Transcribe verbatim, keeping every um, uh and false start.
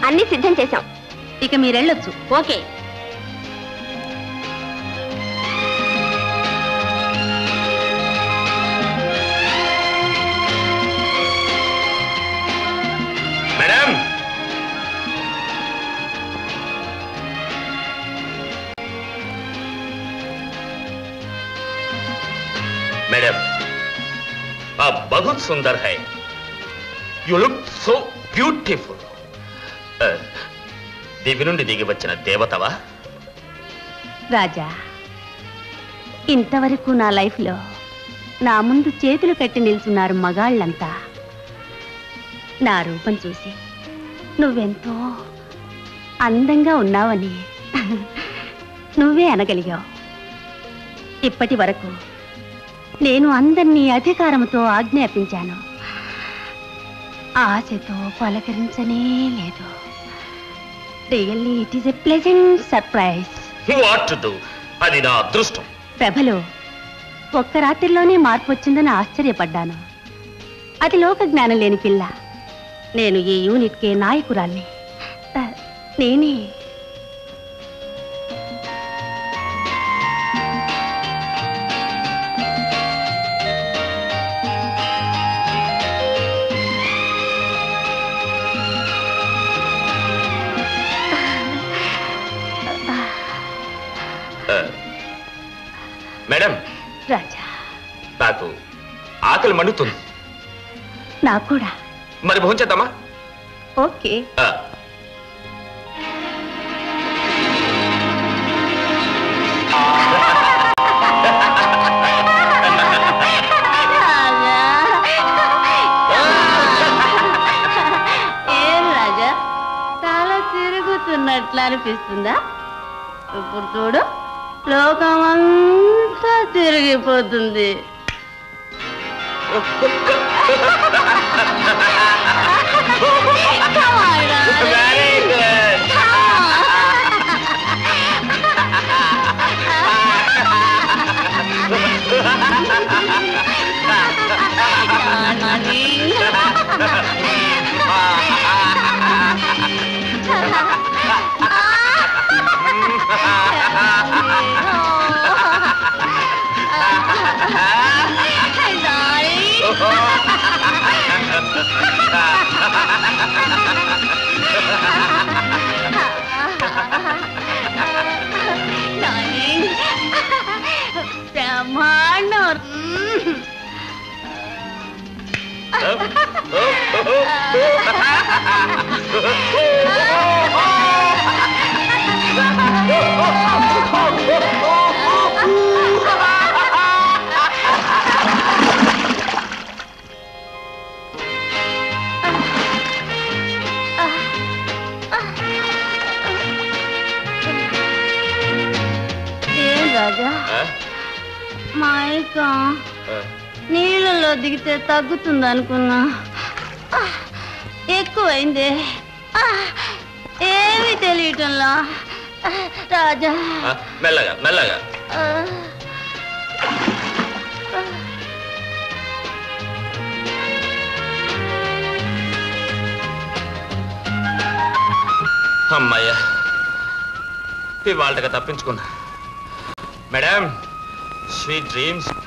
అన్ని సిద్ధం చేశాం. ఇక మీరెళ్ళొచ్చు. ఓకే. మేడం మేడం आप बहुत सुंदर है. You look so beautiful. దివి నుండి దిగి వచ్చిన దేవతవా? రాజా, ఇంతవరకు నా లైఫ్లో నా ముందు చేతులు కట్టి నిల్చున్నారు మగాళ్ళంతా. నా రూపం చూసి నువ్వెంతో అందంగా ఉన్నావని నువ్వే అనగలిగావు. ఇప్పటి వరకు నేను అందరినీ అధికారంతో ఆజ్ఞాపించాను, ఆశతో పలకరించనే లేదు. Really it is a pleasant surprise. What to do? అది నా అదృష్టం. ప్రభలో ఒక్క రాత్రిలోనే మార్పు వచ్చిందని ఆశ్చర్యపడ్డాను. అది లోక జ్ఞానం లేని పిల్ల. నేను ఈ యూనిట్కే నాయకురాల్ని. నేనే మేడం. రాజా, నాకు ఆకలి మండుతుంది. నాకు కూడా. మరి భోంచేద్దామా? ఓకే. ఏం రాజా, చాలా తిరుగుతున్నట్లు అనిపిస్తుందా? ఇప్పుడు చూడు, లోకమంతా తిరిగిపోతుంది. బ్రహ్మాండం. ఏం రాజా, మైకా నీళ్ళలో దిగితే తగ్గుతుంది అనుకున్నా, ఎక్కువైంది. ఏమీ తెలియటంలా రాజా. మెల్లగా మెల్లగా. అమ్మయ్యా, ఇవాళగా తప్పించుకున్నా. Madam, sweet dreams.